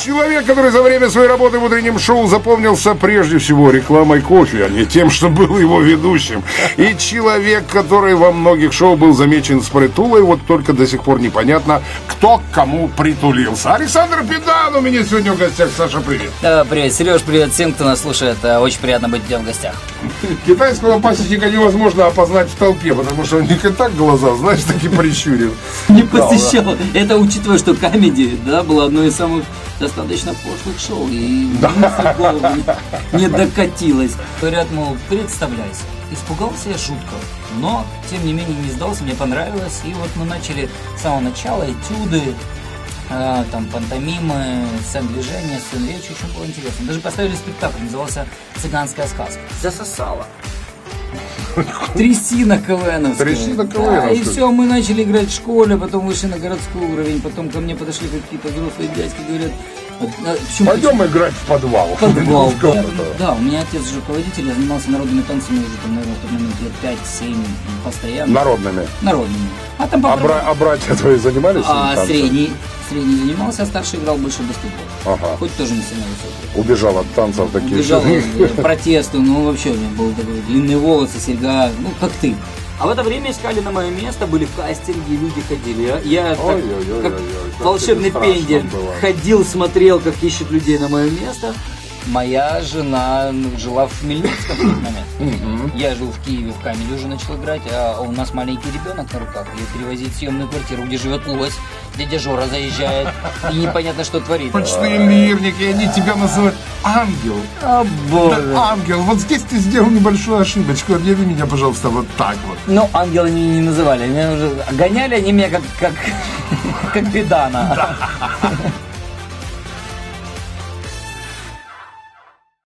Человек, который за время своей работы в утреннем шоу запомнился прежде всего рекламой кофе, а не тем, что был его ведущим. И человек, который во многих шоу был замечен с притулой, вот только до сих пор непонятно, кто к кому притулился. Александр Педан у меня сегодня в гостях. Саша, привет. Привет, Сереж, привет всем, кто нас слушает. Очень приятно быть у тебя в гостях. Китайского пасечника невозможно опознать в толпе, потому что у них и так глаза, знаешь, такие прищурен. Не посещал. Это учитывая, что Камеди, да, было одно из самых достаточно пошлых шоу. И не докатилось. Говорят, мол, представляйся. Испугался я жутко, но, тем не менее, не сдался, мне понравилось. И вот мы начали с самого начала этюды, там пантомимы, сцен движения, сцен речи, очень было интересно. Даже поставили спектакль, назывался «Цыганская сказка». Засосало. Трясина КВНовская. Трясина КВНовская. Да, и все, мы начали играть в школе, потом вышли на городской уровень, потом ко мне подошли какие-то взрослые дядьки, говорят... Пойдем играть в подвал. Подвал, да. Да, у меня отец же руководитель, я занимался народными танцами уже, там, наверное, в тот момент лет 5-7 постоянно. Народными? Народными. А братья твои занимались? Средний занимался, а старший играл больше в баскетбол. Ага. Хоть тоже не сильно высокий. Убежал от танцев таких. Убежал от протеста, ну вообще у меня был такой длинные волосы, серьга, ну как ты. А в это время искали на мое место, были кастинги, люди ходили. Я как волшебный пендель ходил, смотрел, как ищут людей на мое место. Моя жена жила в Хмельницком в тот момент. Я жил в Киеве, в Камеди уже начал играть, а у нас маленький ребенок на руках. Ее перевозить в съемную квартиру, где живет лось. Дядя Жора заезжает, и непонятно, что творит. Почтовые мирники, и они тебя называют ангел. О, боже. Да, ангел. Вот здесь ты сделал небольшую ошибочку. Объяви меня, пожалуйста, вот так вот. Ну, ангела они не называли. Меня уже гоняли они меня как Педана.